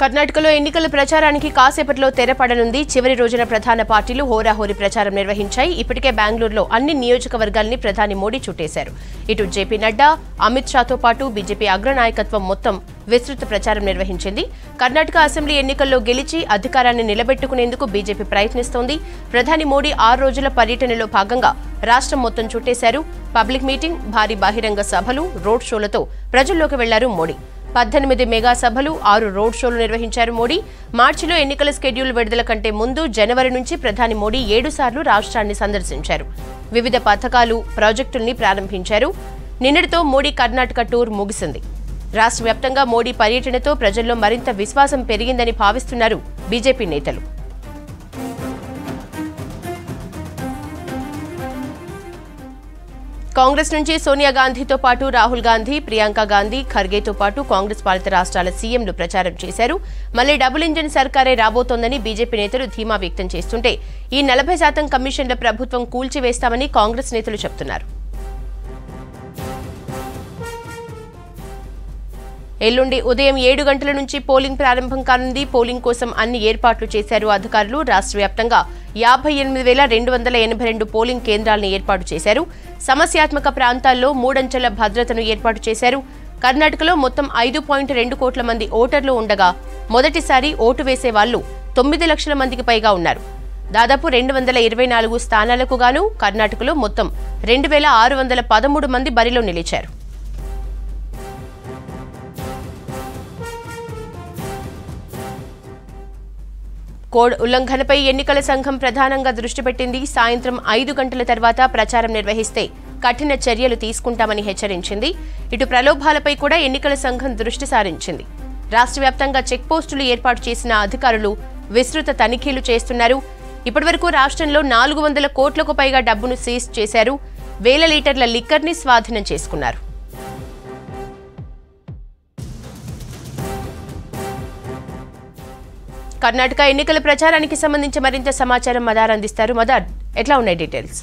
కర్ణాటకలో ఎన్నికల ప్రచారానికి కాసేపట్లో తెరపడనుంది. చివరి రోజున ప్రధాన పార్టీలు హోరాహోరీ ప్రచారం నిర్వహించాయి. ఇప్పటికే బెంగళూరులో అన్ని నియోజకవర్గాల్ని ప్రధాని మోడీ చుట్టేశారు. ఇటు జేపీ నడ్డా, అమిత్ షాతో పాటు బీజేపీ అగ్రనాయకత్వం మొత్తం విస్తృత ప్రచారం నిర్వహించింది. కర్ణాటక అసెంబ్లీ ఎన్నికల్లో గెలిచి అధికారాన్ని నిలబెట్టుకునేందుకు బీజేపీ ప్రయత్నిస్తోంది. ప్రధాని మోడీ 6 రోజుల పర్యటనలో భాగంగా రాష్ట్రం మొత్తం చుట్టేశారు. పబ్లిక్ మీటింగ్, భారీ బహిరంగ సభలు, రోడ్ షోలతో ప్రజల్లోకి వెళ్లారు మోడీ. 18 మెగా సభలు, 6 రోడ్ షోలు నిర్వహించారు మోడీ. మార్చిలో ఎన్నికల స్కెడ్యూల్ విడుదల కంటే ముందు జనవరి నుంచి ప్రధాని మోడీ 7 సార్లు రాష్ట్రాన్ని సందర్శించారు. వివిధ పథకాలు, ప్రాజెక్టుల్ని ప్రారంభించారు. నిన్నటితో మోడీ కర్ణాటక టూర్ ముగిసింది. రాష్ట్ర వ్యాప్తంగా మోడీ పర్యటనతో ప్రజల్లో మరింత విశ్వాసం పెరిగిందని భావిస్తున్నారు బీజేపీ నేతలు. కాంగ్రెస్ నుంచి సోనియా గాంధీతో పాటు రాహుల్ గాంధీ, ప్రియాంక గాంధీ, ఖర్గేతో పాటు కాంగ్రెస్ పాలిత రాష్ట్రాల సీఎంలు ప్రచారం చేశారు. మళ్లీ డబుల్ ఇంజిన్ సర్కారే రాబోతోందని బీజేపీ నేతలు ధీమా వ్యక్తం చేస్తుంటే ఈ 40% కమిషన్ల ప్రభుత్వం కూల్చివేస్తామని కాంగ్రెస్ నేతలు చెబుతున్నారు. ఎల్లుండి ఉదయం 7 గంటల నుంచి పోలింగ్ ప్రారంభం కానుంది. పోలింగ్ కోసం అన్ని ఏర్పాట్లు చేశారు అధికారులు. రాష్ట్ర వ్యాప్తంగా 58,282 పోలింగ్ కేంద్రాలను ఏర్పాటు చేశారు. సమస్యాత్మక ప్రాంతాల్లో 3 అంచెల భద్రతను ఏర్పాటు చేశారు. కర్ణాటకలో మొత్తం 5.2 కోట్ల మంది ఓటర్లు ఉండగా మొదటిసారి ఓటు వేసే వాళ్లు 9 లక్షల మందికి పైగా ఉన్నారు. దాదాపు 224 స్థానాలకు గాను కర్ణాటకలో మొత్తం 2,613 మంది బరిలో నిలిచారు. కోడ్ ఉల్లంఘనపై ఎన్నికల సంఘం ప్రధానంగా దృష్టి పెట్టింది. సాయంత్రం 5 గంటల తర్వాత ప్రచారం నిర్వహిస్తే కఠిన చర్యలు తీసుకుంటామని హెచ్చరించింది. ఇటు ప్రలోభాలపై కూడా ఎన్నికల సంఘం దృష్టి సారించింది. రాష్ట్ర వ్యాప్తంగా చెక్ పోస్టులు ఏర్పాటు చేసిన అధికారులు విస్తృత తనిఖీలు చేస్తున్నారు. ఇప్పటివరకు రాష్ట్రంలో 400 కోట్లకు పైగా డబ్బును సీజ్ చేశారు. 1000 లీటర్ల లిక్కర్ని స్వాధీనం చేసుకున్నారు. కర్ణాటక ఎన్నికల ప్రచారానికి సంబంధించి మరింత సమాచారం మదార్ అందిస్తారు. మదార్, ఎట్లా ఉన్నాయి డీటెయిల్స్?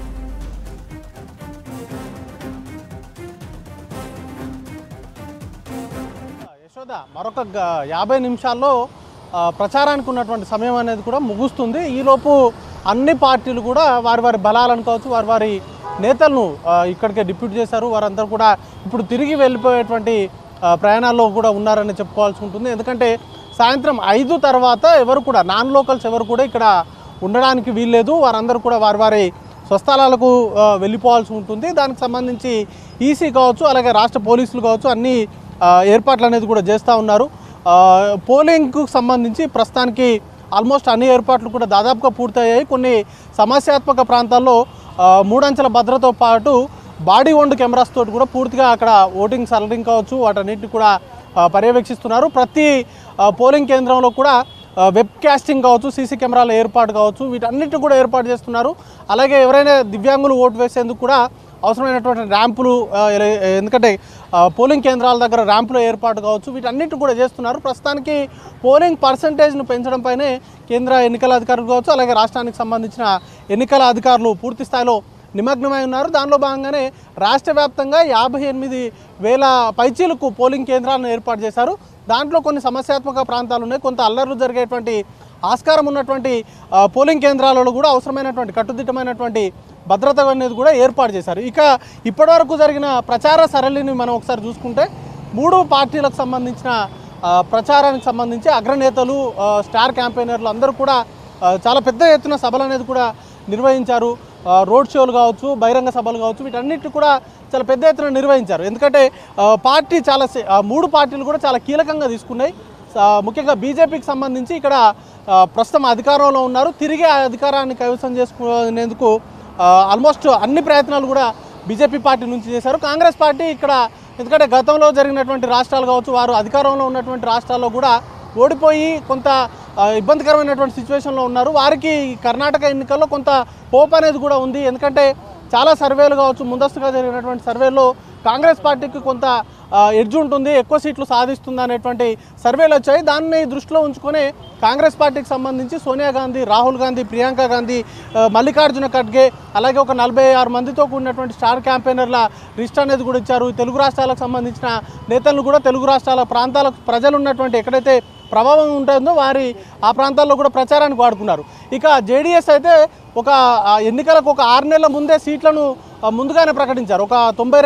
యశోద, మరొక 50 నిమిషాల్లో ప్రచారానికి ఉన్నటువంటి సమయం అనేది కూడా ముగుస్తుంది. ఈలోపు అన్ని పార్టీలు కూడా వారి వారి బలాలను కావచ్చు, వారి వారి నేతలను ఇక్కడికే డిప్యూట్ చేశారు. వారందరూ కూడా ఇప్పుడు తిరిగి వెళ్ళిపోయేటువంటి ప్రయాణాల్లో కూడా ఉన్నారని చెప్పుకోవాల్సి ఉంటుంది. ఎందుకంటే సాయంత్రం 5 తర్వాత ఎవరు కూడా నాన్ లోకల్స్ ఎవరు కూడా ఇక్కడ ఉండడానికి వీల్లేదు. వారందరూ కూడా వారి వారి స్వస్థలాలకు వెళ్ళిపోవాల్సి ఉంటుంది. దానికి సంబంధించి ఈసీ కావచ్చు, అలాగే రాష్ట్ర పోలీసులు కావచ్చు, అన్ని ఏర్పాట్లు అనేది కూడా చేస్తూ ఉన్నారు. పోలింగ్కు సంబంధించి ప్రస్తుతానికి ఆల్మోస్ట్ అన్ని ఏర్పాట్లు కూడా దాదాపుగా పూర్తయ్యాయి. కొన్ని సమస్యాత్మక ప్రాంతాల్లో 3 అంచెల భద్రతతో పాటు బాడీ ఓన్డ్ కెమెరాస్ తోటి కూడా పూర్తిగా అక్కడ ఓటింగ్ సరళింగ్ కావచ్చు, వాటన్నిటిని కూడా పర్యవేక్షిస్తున్నారు. ప్రతి పోలింగ్ కేంద్రంలో కూడా వెబ్ కాస్టింగ్ కావచ్చు, సీసీ కెమెరాల ఏర్పాటు కావచ్చు, వీటన్నిటిని కూడా ఏర్పాటు చేస్తున్నారు. అలాగే ఎవరైనా దివ్యాంగులు ఓటు వేసేందుకు కూడా అవసరమైనటువంటి ర్యాంపులు, ఎందుకంటే పోలింగ్ కేంద్రాల దగ్గర ర్యాంపుల ఏర్పాటు కావచ్చు, వీటన్నిటిని కూడా చేస్తున్నారు. ప్రస్తుతానికి పోలింగ్ పర్సంటేజ్ను పెంచడంపైనే కేంద్ర ఎన్నికల అధికారులు కావచ్చు, అలాగే రాష్ట్రానికి సంబంధించిన ఎన్నికల అధికారులు పూర్తి స్థాయిలో నిమగ్నమై ఉన్నారు. దానిలో భాగంగానే రాష్ట్ర వ్యాప్తంగా 58,000 పైచీలకు పోలింగ్ కేంద్రాలను ఏర్పాటు చేశారు. దాంట్లో కొన్ని సమస్యాత్మక ప్రాంతాలు ఉన్నాయి. కొంత అల్లర్లు జరిగేటువంటి ఆస్కారం ఉన్నటువంటి పోలింగ్ కేంద్రాలలో కూడా అవసరమైనటువంటి కట్టుదిట్టమైనటువంటి భద్రత అనేది కూడా ఏర్పాటు చేశారు. ఇక ఇప్పటివరకు జరిగిన ప్రచార సరళిని మనం ఒకసారి చూసుకుంటే 3 పార్టీలకు సంబంధించిన ప్రచారానికి సంబంధించి అగ్రనేతలు, స్టార్ క్యాంపెయినర్లు అందరూ కూడా చాలా పెద్ద ఎత్తున సభలు అనేది కూడా నిర్వహించారు. రోడ్ షోలు కావచ్చు, బహిరంగ సభలు కావచ్చు, వీటన్నిటిని కూడా చాలా పెద్ద ఎత్తున నిర్వహించారు. ఎందుకంటే పార్టీ 3 పార్టీలు కూడా చాలా కీలకంగా తీసుకున్నాయి. ముఖ్యంగా బీజేపీకి సంబంధించి ఇక్కడ ప్రస్తుతం అధికారంలో ఉన్నారు. తిరిగి ఆ అధికారాన్ని కైవసం చేసుకునేందుకు ఆల్మోస్ట్ అన్ని ప్రయత్నాలు కూడా బీజేపీ పార్టీ నుంచి చేశారు. కాంగ్రెస్ పార్టీ ఇక్కడ, ఎందుకంటే గతంలో జరిగినటువంటి రాష్ట్రాలు కావచ్చు, వారు అధికారంలో ఉన్నటువంటి రాష్ట్రాల్లో కూడా ఓడిపోయి కొంత ఇబ్బందికరమైనటువంటి సిచ్యువేషన్లో ఉన్నారు. వారికి కర్ణాటక ఎన్నికల్లో కొంత హోప్ అనేది కూడా ఉంది. ఎందుకంటే చాలా సర్వేలు కావచ్చు, ముందస్తుగా జరిగినటువంటి సర్వేలో కాంగ్రెస్ పార్టీకి కొంత ఎడ్జ్ ఉంటుంది, ఎక్కువ సీట్లు సాధిస్తుంది అనేటువంటి సర్వేలు వచ్చాయి. దాన్ని దృష్టిలో ఉంచుకొని కాంగ్రెస్ పార్టీకి సంబంధించి సోనియా గాంధీ, రాహుల్ గాంధీ, ప్రియాంక గాంధీ, మల్లికార్జున ఖర్గే, అలాగే ఒక 46 మందితో కూడినటువంటి స్టార్ క్యాంపెయినర్ల లిస్ట్ అనేది కూడా ఇచ్చారు. తెలుగు రాష్ట్రాలకు సంబంధించిన నేతలను కూడా, తెలుగు రాష్ట్రాల ప్రాంతాలకు ప్రజలు ఉన్నటువంటి ఎక్కడైతే ప్రభావం ఉంటుందో ఆ ప్రాంతాల్లో కూడా ప్రచారానికి వాడుకున్నారు. ఇక జేడీఎస్ అయితే ఒక ఎన్నికలకు ఒక 6 నెలల ముందే సీట్లను ముందుగానే ప్రకటించారు. ఒక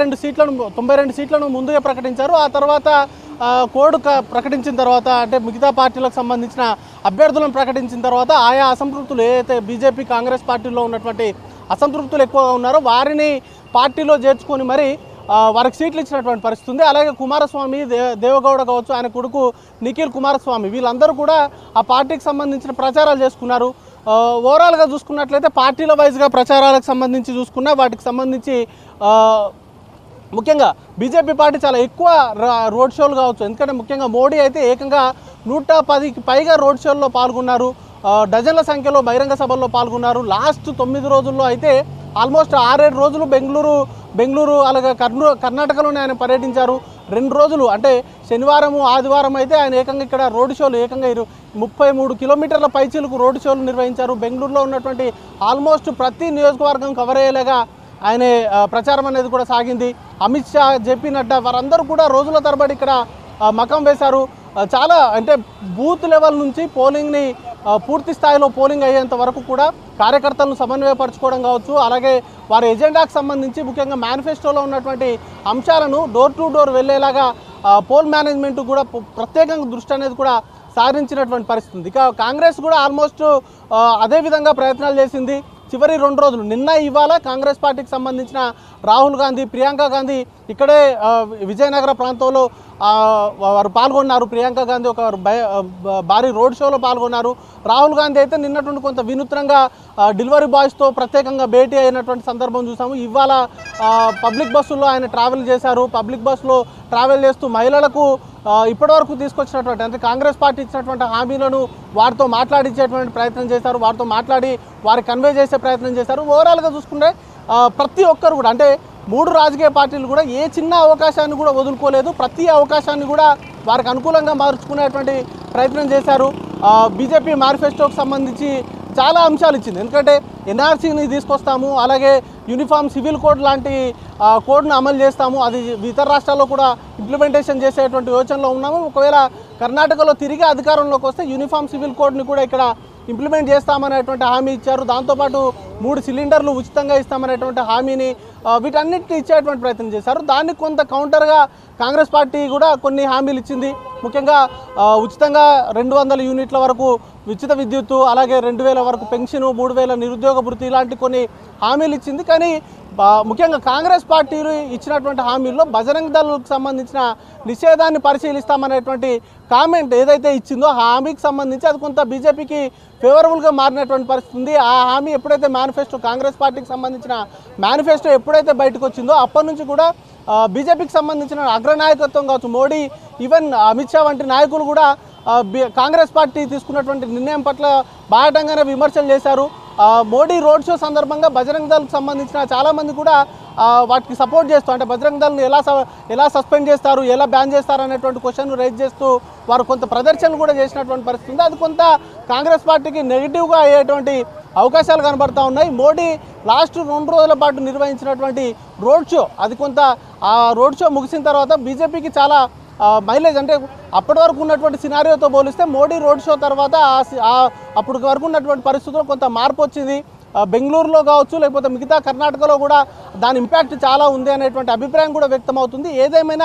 92 సీట్లను ముందుగా ప్రకటించారు. ఆ తర్వాత కోడ్ ప్రకటించిన తర్వాత అంటే మిగతా పార్టీలకు సంబంధించిన అభ్యర్థులను ప్రకటించిన తర్వాత ఆయా అసంతృప్తులు ఏదైతే బీజేపీ కాంగ్రెస్ పార్టీలో ఉన్నటువంటి అసంతృప్తులు ఎక్కువగా ఉన్నారో వారిని పార్టీలో చేర్చుకొని మరి వారికి సీట్లు ఇచ్చినటువంటి పరిస్థితి ఉంది. అలాగే కుమారస్వామి దేవగౌడ కావచ్చు, ఆయన కొడుకు నిఖిల్ కుమారస్వామి వీళ్ళందరూ కూడా ఆ పార్టీకి సంబంధించిన ప్రచారాలు చేసుకున్నారు. ఓవరాల్గా చూసుకున్నట్లయితే పార్టీల వైజ్గా ప్రచారాలకు సంబంధించి చూసుకున్నా వాటికి సంబంధించి ముఖ్యంగా బీజేపీ పార్టీ చాలా ఎక్కువ రోడ్ షోలు కావచ్చు. ఎందుకంటే ముఖ్యంగా మోడీ అయితే ఏకంగా 110కి పైగా రోడ్ షోల్లో పాల్గొన్నారు. డజన్ల సంఖ్యలో బహిరంగ సభల్లో పాల్గొన్నారు. లాస్ట్ 9 రోజుల్లో అయితే ఆల్మోస్ట్ 6-7 రోజులు బెంగళూరు అలాగే కర్ణాటకలోనే ఆయన పర్యటించారు. 2 రోజులు అంటే శనివారం ఆదివారం అయితే ఆయన ఏకంగా ఇక్కడ రోడ్ షోలు ఏకంగా 33 కిలోమీటర్ల పైచీలకు రోడ్ షోలు నిర్వహించారు. బెంగళూరులో ఉన్నటువంటి ఆల్మోస్ట్ ప్రతి నియోజకవర్గం కవర్ అయ్యేలాగా ఆయన ప్రచారం అనేది కూడా సాగింది. అమిత్ షా, జేపీ నడ్డా వారందరూ కూడా రోజుల తరబడి ఇక్కడ మకం వేశారు. చాలా అంటే బూత్ లెవెల్ నుంచి పోలింగ్ని పూర్తి స్థాయిలో పోలింగ్ అయ్యేంత వరకు కూడా కార్యకర్తలను సమన్వయపరచుకోవడం కావచ్చు, అలాగే వారి ఎజెండాకు సంబంధించి ముఖ్యంగా మేనిఫెస్టోలో ఉన్నటువంటి అంశాలను డోర్ టు డోర్ వెళ్ళేలాగా పోల్ మేనేజ్మెంట్ కూడా ప్రత్యేకంగా దృష్టి అనేది కూడా సారించినటువంటి పరిస్థితి ఉంది. ఇక కాంగ్రెస్ కూడా ఆల్మోస్ట్ అదే విధంగా ప్రయత్నాలు చేసింది. చివరి 2 రోజులు నిన్న ఇవాళ కాంగ్రెస్ పార్టీకి సంబంధించిన రాహుల్ గాంధీ, ప్రియాంక గాంధీ ఇక్కడే విజయనగర ప్రాంతంలో వారు పాల్గొన్నారు. ప్రియాంక గాంధీ ఒక భారీ రోడ్ షోలో పాల్గొన్నారు. రాహుల్ గాంధీ అయితే నిన్నటువంటి కొంత వినూత్నంగా డెలివరీ బాయ్స్తో ప్రత్యేకంగా భేటీ అయినటువంటి సందర్భం చూసాము. ఇవాళ పబ్లిక్ బస్సుల్లో ఆయన ట్రావెల్ చేశారు. పబ్లిక్ బస్సులో ట్రావెల్ చేస్తూ మహిళలకు ఇప్పటివరకు తీసుకొచ్చినటువంటి అంటే కాంగ్రెస్ పార్టీ ఇచ్చినటువంటి హామీలను వారితో మాట్లాడించేటువంటి ప్రయత్నం చేశారు. వారితో మాట్లాడి వారికి కన్వే చేసే ప్రయత్నం చేశారు. ఓవరాల్గా చూసుకుంటే ప్రతి ఒక్కరు కూడా అంటే 3 రాజకీయ పార్టీలు కూడా ఏ చిన్న అవకాశాన్ని కూడా వదులుకోలేదు. ప్రతి అవకాశాన్ని కూడా వారికి అనుకూలంగా మార్చుకునేటువంటి ప్రయత్నం చేశారు. బీజేపీ మేనిఫెస్టోకి సంబంధించి చాలా అంశాలు ఇచ్చింది. ఎందుకంటే ఎన్ఆర్సీని తీసుకొస్తాము, అలాగే యూనిఫామ్ సివిల్ కోడ్ లాంటి కోడ్ను అమలు చేస్తాము, అది ఇతర రాష్ట్రాల్లో కూడా ఇంప్లిమెంటేషన్ చేసేటువంటి యోచనలో ఉన్నాము. ఒకవేళ కర్ణాటకలో తిరిగి అధికారంలోకి వస్తే యూనిఫామ్ సివిల్ కోడ్ని కూడా ఇక్కడ ఇంప్లిమెంట్ చేస్తామనేటువంటి హామీ ఇచ్చారు. దాంతోపాటు 3 సిలిండర్లు ఉచితంగా ఇస్తామనేటువంటి హామీని వీటన్నిటిని ఇచ్చేటువంటి ప్రయత్నం చేశారు. దానికి కొంత కౌంటర్గా కాంగ్రెస్ పార్టీ కూడా కొన్ని హామీలు ఇచ్చింది. ముఖ్యంగా ఉచితంగా 200 యూనిట్ల వరకు ఉచిత విద్యుత్తు, అలాగే 2000 వరకు పెన్షను, 3000 నిరుద్యోగ భృతి ఇలాంటి కొన్ని హామీలు ఇచ్చింది. కానీ ముఖ్యంగా కాంగ్రెస్ పార్టీలు ఇచ్చినటువంటి హామీల్లో బజరంగ్ దళకు సంబంధించిన నిషేధాన్ని పరిశీలిస్తామనేటువంటి కామెంట్ ఏదైతే ఇచ్చిందో ఆ హామీకి సంబంధించి అది కొంత బీజేపీకి ఫేవరబుల్గా మారినటువంటి పరిస్థితి ఉంది. ఆ హామీ ఎప్పుడైతే మేనిఫెస్టో కాంగ్రెస్ పార్టీకి సంబంధించిన మేనిఫెస్టో ఎప్పుడైతే బయటకు వచ్చిందో అప్పటి నుంచి కూడా బీజేపీకి సంబంధించిన అగ్రనాయకత్వం కావచ్చు, మోడీ, ఈవెన్ అమిత్ షా వంటి నాయకులు కూడా కాంగ్రెస్ పార్టీ తీసుకున్నటువంటి నిర్ణయం పట్ల బాహటంగానే విమర్శలు చేశారు. మోడీ రోడ్ షో సందర్భంగా బజరంగ్ దళకు సంబంధించిన చాలామంది కూడా వాటికి సపోర్ట్ చేస్తూ అంటే బజరంగ్ దళను ఎలా సస్పెండ్ చేస్తారు, ఎలా బ్యాన్ చేస్తారు అనేటువంటి క్వశ్చన్ రైజ్ చేస్తూ వారు కొంత ప్రదర్శనలు కూడా చేసినటువంటి పరిస్థితి ఉంది. అది కొంత కాంగ్రెస్ పార్టీకి నెగిటివ్గా అయ్యేటువంటి అవకాశాలు కనబడతా ఉన్నాయి. మోడీ లాస్ట్ 2 రోజుల పాటు నిర్వహించినటువంటి రోడ్ షో అది కొంత ఆ రోడ్ షో ముగిసిన తర్వాత బీజేపీకి చాలా మైలేజ్ అంటే అప్పటి వరకు ఉన్నటువంటి సినారియోతో పోలిస్తే మోడీ రోడ్ షో తర్వాత అప్పటి వరకు ఉన్నటువంటి పరిస్థితుల్లో కొంత మార్పు వచ్చింది. బెంగళూరులో కావచ్చు లేకపోతే మిగతా కర్ణాటకలో కూడా దాని ఇంపాక్ట్ చాలా ఉంది అనేటువంటి అభిప్రాయం కూడా వ్యక్తం అవుతుంది. ఏదేమైనా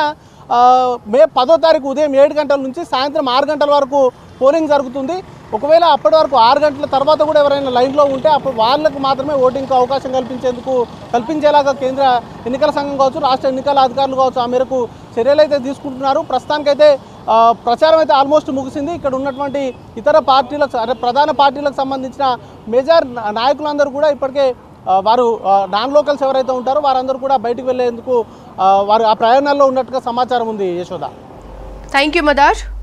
మే 10వ తారీఖు ఉదయం 7 గంటల నుంచి సాయంత్రం 6 గంటల వరకు పోలింగ్ జరుగుతుంది. ఒకవేళ అప్పటి వరకు 6 గంటల తర్వాత కూడా ఎవరైనా లైన్లో ఉంటే అప్పుడు వాళ్ళకు మాత్రమే ఓటింగ్కి అవకాశం కల్పించేలాగా కేంద్ర ఎన్నికల సంఘం కావచ్చు, రాష్ట్ర ఎన్నికల అధికారులు కావచ్చు ఆ మేరకు చర్యలు అయితే తీసుకుంటున్నారు. ప్రస్తుతానికైతే ప్రచారం అయితే ఆల్మోస్ట్ ముగిసింది. ఇక్కడ ఉన్నటువంటి ఇతర పార్టీలకు ప్రధాన పార్టీలకు సంబంధించిన మేజర్ నాయకులందరూ కూడా ఇప్పటికే వారు నాన్ లోకల్స్ ఎవరైతే ఉంటారో వారందరూ కూడా బయటకు వెళ్లేందుకు వారు ఆ ప్రయాణాల్లో ఉన్నట్టుగా సమాచారం ఉంది. Yashoda, thank you Madar.